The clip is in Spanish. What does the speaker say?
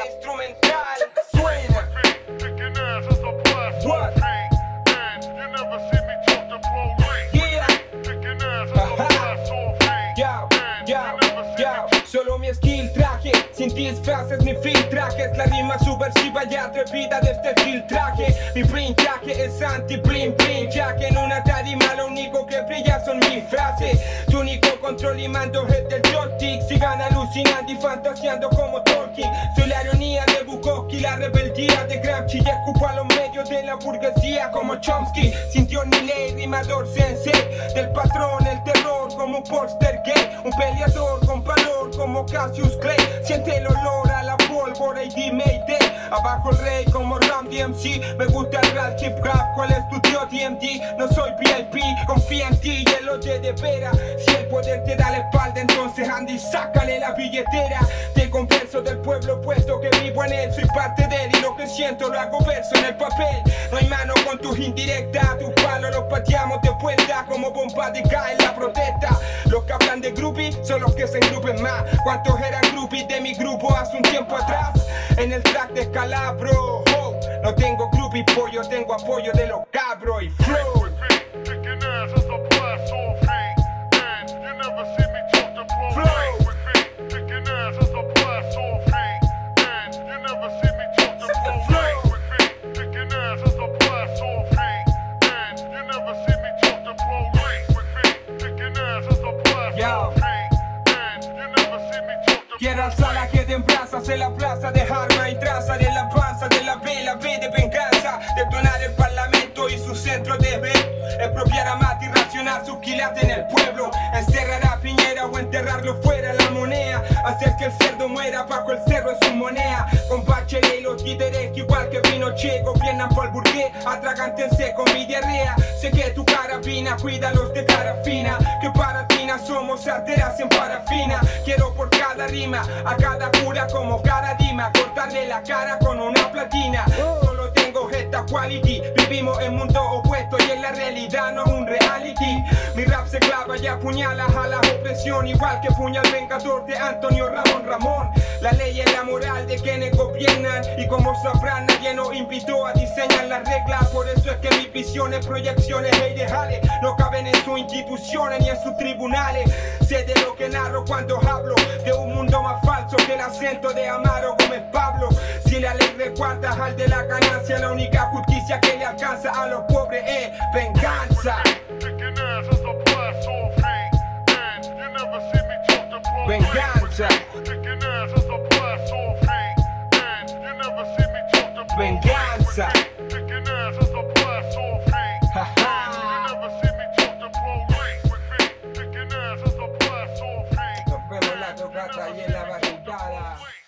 la instrumental suena. What? Solo mi skill traje, sin disfraces ni filtrajes. La rima subversiva y atrevida de este filtraje. Mi printaje es anti-bling bling, ya que en una tarima lo único que brilla son mis frases. Tu único control y mando es del joystick. Sigan alucinando y fantaseando como Tolkien. Soy la ironía de Bukowski, la rebeldía de Gramsci. Y escupo a los medios de la burguesía como Chomsky. Sintió ni ley, rimador sensei del patrón, el terror como un póster gay. Un peleador con valor como Cassius Clay. Siente el olor a la pólvora y dime Mayday. Abajo el rey como Ram DMC. Me gusta el rap hip hop, cual estudió DMD. No soy VIP, confía en ti y el oye de vera. Si el poder te da la espalda, entonces anda y sácale la billetera. Te converso del pueblo puesto que vivo en él. Soy parte de él y lo que siento lo hago verso en el papel. No hay mano con tus indirectas, tus palos los pateamos de vuelta como bomba de gas en la protesta. Los que hablan de groupie son los que se engrupen más. ¿Cuántos eran groupies de mi grupo hace un tiempo atrás? En el track de Scalabro, oh, no tengo groupie pollo, tengo apoyo de los cabros y flow. Quiero alzar la que en brazas en la plaza, dejarme y traza de la panza de la vela, B de venganza, detonar el parlamento y su centro de ver, expropiar a Mati, racionar sus quilates en el pueblo, encerrar a Piñera o enterrarlo fuera la moneda, hacer que el cerdo muera bajo el cerro en su moneda, con Bachelet y los títeres que igual que Pinochet gobiernan por el burgués, atragántense con mi diarrea, sé que tu carabina cuida los de cara fina, que para Tina somos arteras en parafina, quiero por cada rima a cada cura como cada dima, cortarle la cara con una platina. Solo tengo esta quality, vivimos en mundos opuestos y en la realidad no es un reality. Mi rap se clava y apuñala a la opresión, igual que puñal vengador de Antonio Ramón. La ley es la moral de quienes gobiernan y como sabrán nadie nos invitó a diseñar las reglas. Por eso es que mis visiones, proyecciones e ideales no caben en sus instituciones ni en sus tribunales. Sé de lo que narro cuando hablo de un mundo más falso que el acento de Amaro Gómez Pablo. Si la ley recuarda al de la ganancia, la única justicia que le alcanza a los pobres es venganza. Venganza. Venganza. Nos vemos la tocata y en la barricada.